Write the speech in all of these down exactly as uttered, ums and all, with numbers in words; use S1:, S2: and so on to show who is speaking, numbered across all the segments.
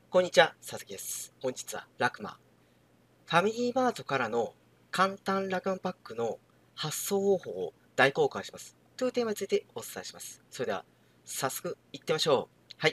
S1: こんにちは、佐々木です。本日はラクマ。ファミリーマートからの簡単ラクマパックの発送方法を大公開します。というテーマについてお伝えします。それでは、早速行ってみましょう。はい。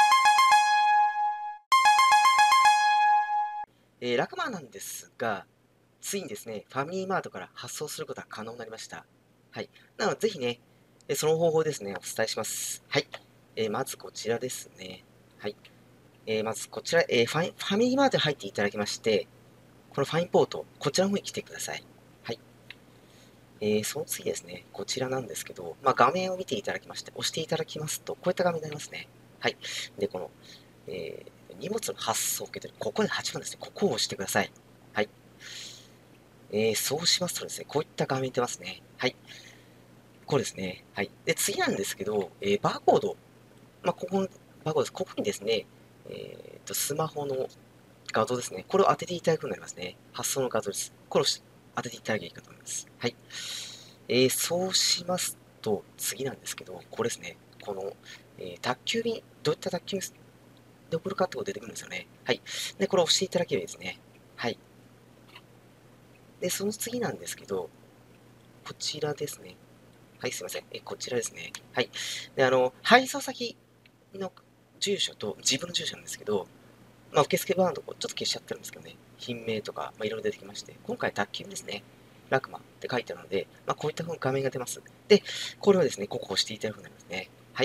S1: えー、ラクマなんですが、ついにですね、ファミリーマートから発送することが可能になりました。はい。なので、ぜひね、その方法ですね、お伝えします。はい。えー、まずこちらですね。はい。えー、まずこちら、えーファ、ファミリーマートに入っていただきまして、このファインポート、こちらの方に来てください。はい。えー、その次ですね、こちらなんですけど、まあ、画面を見ていただきまして、押していただきますと、こういった画面になりますね。はい。で、この、えー、荷物の発送を受け取る、ここではちばんですね、ここを押してください。はい。えー、そうしますとですね、こういった画面に出ますね。はい。こうですね。はい。で、次なんですけど、えー、バーコード。まあ、ここの、バーコードです。ここにですね、えーと、スマホの画像ですね。これを当てていただくようになりますね。発送の画像です。これを当てていただけばいいかと思います。はい。えー、そうしますと、次なんですけど、これですね。この、えー、宅急便、どういった宅急便で送るかってことが出てくるんですよね。はい。で、これを押していただければいいですね。はい。で、その次なんですけど、こちらですね。はい、すいません。え、こちらですね。はい。で、あの、配送先の住所と自分の住所なんですけど、まあ、受付バーのとこちょっと消しちゃってるんですけどね。品名とか、まあ、いろいろ出てきまして、今回宅急便ですね。ラクマって書いてあるので、まあ、こういった風に画面が出ます。で、これをですね、ここを押していただくようになりますね。はい。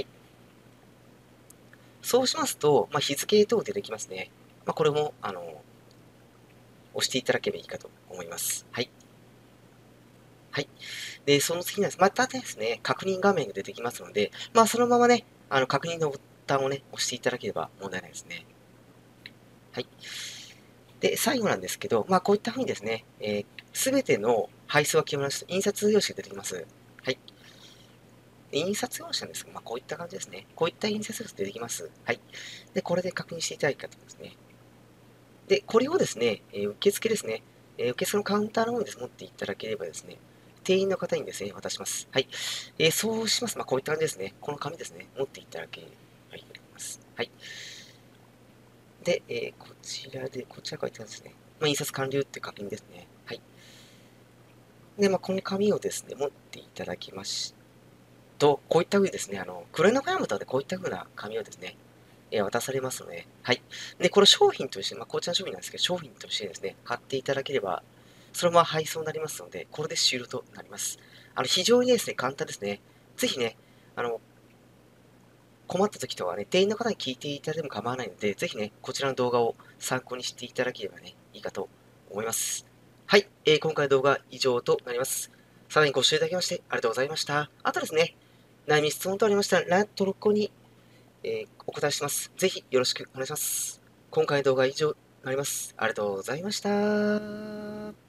S1: そうしますと、まあ、日付等出てきますね。まあ、これも、あの、押していただければいいかと思います。はい。はい。で、その次なんです。またですね、確認画面が出てきますので、まあ、そのままね、あの、確認のボタンをね、押していただければ問題ないですね。はい。で、最後なんですけど、まあ、こういったふうにですね、す、え、べ、ての配送が決まりました。印刷用紙が出てきます。はい。印刷用紙なんですが、まあ、こういった感じですね。こういった印刷物出てきます。はい。で、これで確認していただきたいと思いますね。で、これをですね、えー受付ですね、えー受付のカウンターの方にです、持っていただければですね、店員の方にですね、渡します。はい。えーそうします。まあ、こういった感じですね。この紙ですね、持っていただければいいと思います。はい。で、えーこちらで、こちらからいった感じですね。まあ、印刷完了っていう確認ですね。はい。で、まあ、この紙をですね、持っていただきましと、こういった風にですね、あの、クロエナファイアムとかでこういった風な紙をですね、えー渡されますので、はい。で、これ商品として、まあ、紅茶の商品なんですけど、商品としてですね、買っていただければ、そのまま配送になりますので、これで終了となります。あの、非常にですね、簡単ですね。ぜひね、あの、困った時とかね、店員の方に聞いていただいても構わないので、ぜひね、こちらの動画を参考にしていただければね、いいかと思います。はい、えー今回の動画は以上となります。さらにご視聴いただきましてありがとうございました。あとですね、悩み、質問等ありましたら、ライン登録後に、えーお答えします。ぜひよろしくお願いします。今回の動画は以上となります。ありがとうございました。